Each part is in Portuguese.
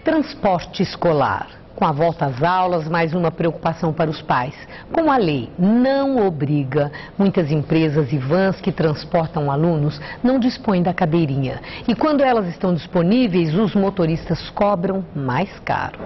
Transporte escolar. Com a volta às aulas, mais uma preocupação para os pais. Como a lei não obriga, muitas empresas e vans que transportam alunos não dispõem da cadeirinha. E quando elas estão disponíveis, os motoristas cobram mais caro.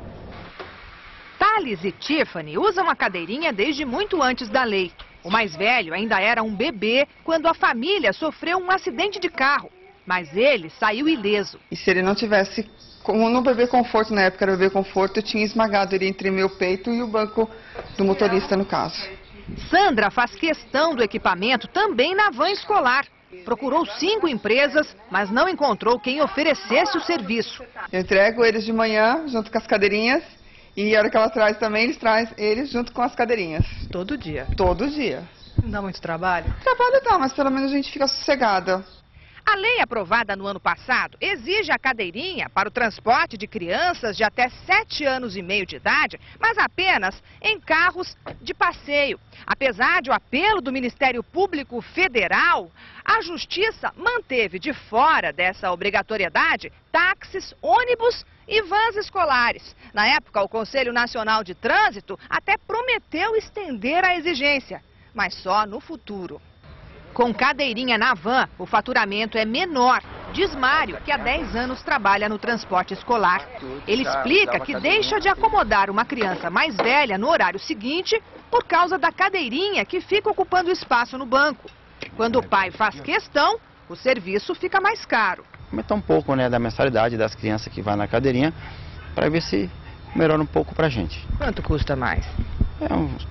Thales e Tiffany usam a cadeirinha desde muito antes da lei. O mais velho ainda era um bebê quando a família sofreu um acidente de carro. Mas ele saiu ileso. E se ele não tivesse, como no bebê conforto, na época era bebê conforto, eu tinha esmagado ele entre meu peito e o banco do motorista, no caso. Sandra faz questão do equipamento também na van escolar. Procurou 5 empresas, mas não encontrou quem oferecesse o serviço. Eu entrego eles de manhã, junto com as cadeirinhas, e a hora que ela traz também, eles trazem eles junto com as cadeirinhas. Todo dia? Todo dia. Não dá muito trabalho? Trabalho dá, mas pelo menos a gente fica sossegada. A lei aprovada no ano passado exige a cadeirinha para o transporte de crianças de até 7 anos e meio de idade, mas apenas em carros de passeio. Apesar de o apelo do Ministério Público Federal, a Justiça manteve de fora dessa obrigatoriedade táxis, ônibus e vans escolares. Na época, o Conselho Nacional de Trânsito até prometeu estender a exigência, mas só no futuro. Com cadeirinha na van, o faturamento é menor, diz Mário, que há 10 anos trabalha no transporte escolar. Ele explica que deixa de acomodar uma criança mais velha no horário seguinte por causa da cadeirinha que fica ocupando espaço no banco. Quando o pai faz questão, o serviço fica mais caro. Aumentar um pouco, né, da mensalidade das crianças que vão na cadeirinha, para ver se melhora um pouco para a gente. Quanto custa mais? É uns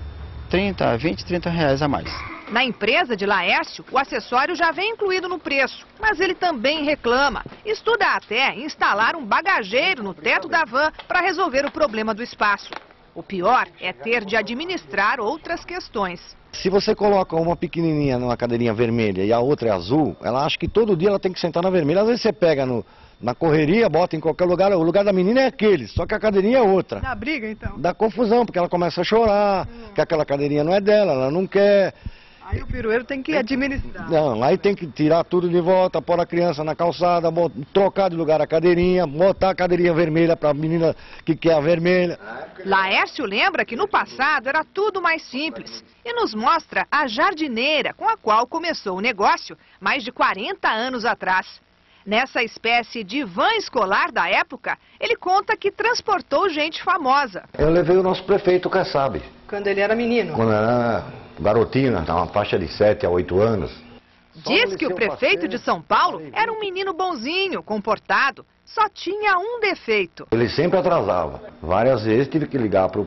20, 30 reais a mais. Na empresa de Laércio, o acessório já vem incluído no preço, mas ele também reclama. Estuda até instalar um bagageiro no teto da van para resolver o problema do espaço. O pior é ter de administrar outras questões. Se você coloca uma pequenininha numa cadeirinha vermelha e a outra é azul, ela acha que todo dia ela tem que sentar na vermelha. Às vezes você pega na correria, bota em qualquer lugar, o lugar da menina é aquele, só que a cadeirinha é outra. Dá briga, então? Dá confusão, porque ela começa a chorar, que aquela cadeirinha não é dela, ela não quer. Aí o pirueiro tem que administrar. Não, aí tem que tirar tudo de volta, pôr a criança na calçada, trocar de lugar a cadeirinha, botar a cadeirinha vermelha para a menina que quer a vermelha. Laércio lembra que no passado era tudo mais simples e nos mostra a jardineira com a qual começou o negócio mais de 40 anos atrás. Nessa espécie de van escolar da época, ele conta que transportou gente famosa. Eu levei o nosso prefeito Kassab. Quando ele era menino? Quando era garotinho, uma faixa de 7 a 8 anos. Diz que o prefeito de São Paulo era um menino bonzinho, comportado, só tinha um defeito. Ele sempre atrasava. Várias vezes tive que ligar pro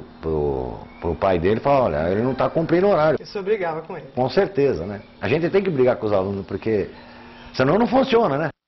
pai dele e falar, olha, ele não está cumprindo o horário. Você brigava com ele? Com certeza, né? A gente tem que brigar com os alunos, porque senão não funciona, né?